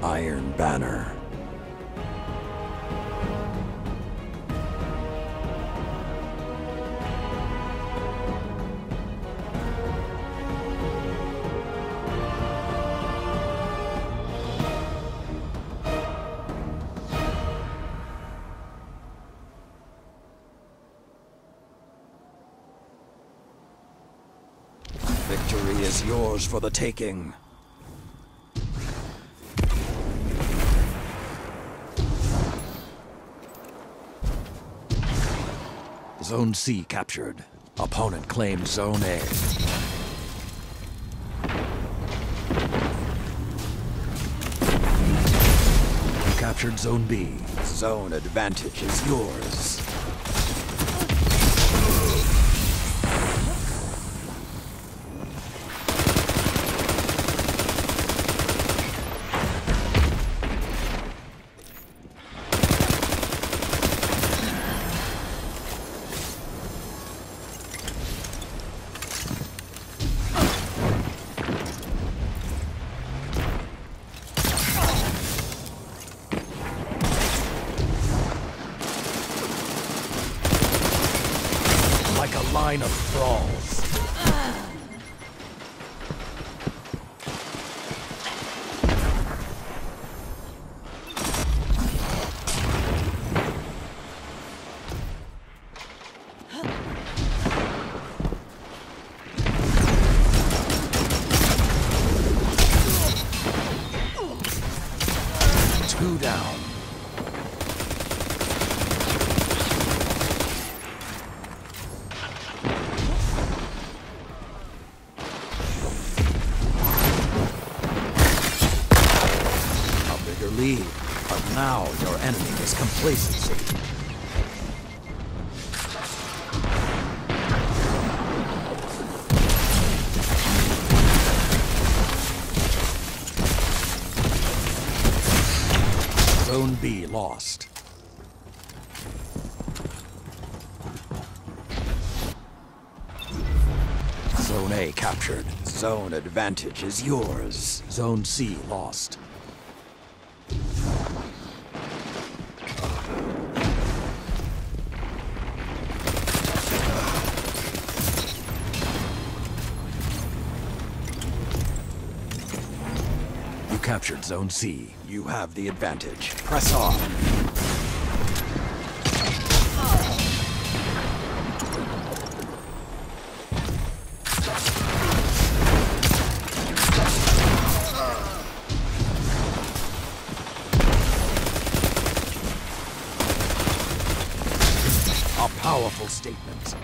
Iron Banner. Victory is yours for the taking. Zone C captured. Opponent claimed Zone A. You captured Zone B. Zone advantage is yours. Like a line of thralls. Two down. Lead, but now your enemy is complacency. Zone B lost. Zone A captured. Zone advantage is yours. Zone C lost. You captured Zone C. You have the advantage. Press on. A powerful statement.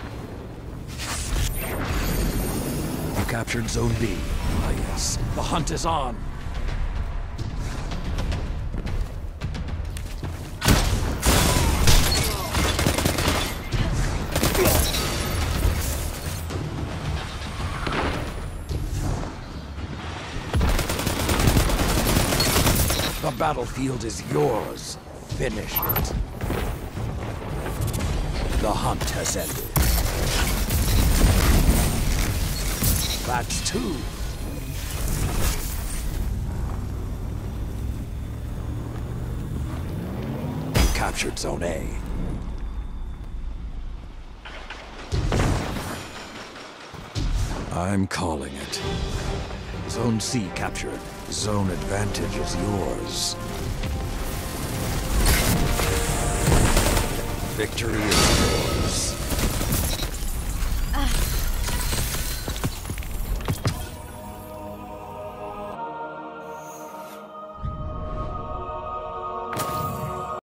You captured Zone B. Ah, yes. The hunt is on. The battlefield is yours. Finish it. The hunt has ended. That's two. You captured Zone A. I'm calling it. Zone C captured. Zone advantage is yours. Victory is yours.